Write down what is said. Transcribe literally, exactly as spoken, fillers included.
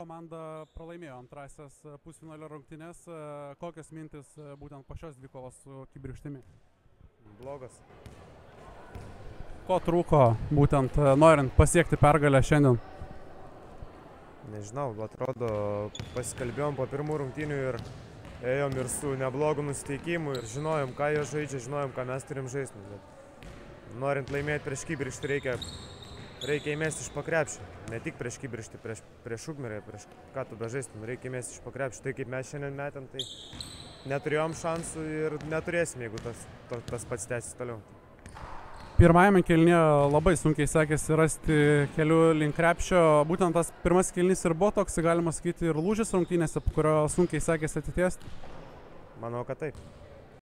komanda pralaimėjo antrasias pusfinalio rungtynes. Kokios mintis būtent po šios dvikovos su Kibirkštimi? Blogas. Ko trūko būtent norint pasiekti pergalę šiandien? Nežinau, atrodo, pasikalbėjom po pirmų rungtynių ir ėjom ir su neblogu nusiteikimu ir žinojom, ką jie žaidžia, žinojom, ką mes turim žaisti. Norint laimėti prieš Kibirkštį reikia, reikia įmesti iš pakrepšio. Ne tik prieš Kibirkštį, prieš, prieš Ukmerę, prieš ką tu bežaistum, reikia įmesti iš pakrepšio. Tai kaip mes šiandien metėm, tai neturėjom šansų ir neturėsim, jeigu tas, to, tas pats tęsis toliau. Pirmajame kėlinyje labai sunkiai sekėsi rasti kelių link krepšio. Būtent tas pirmas kėlinys ir buvo toks, galima sakyti, ir lūžis rungtynėse, po kurio sunkiai sekėsi atitiesti? Manau, kad taip.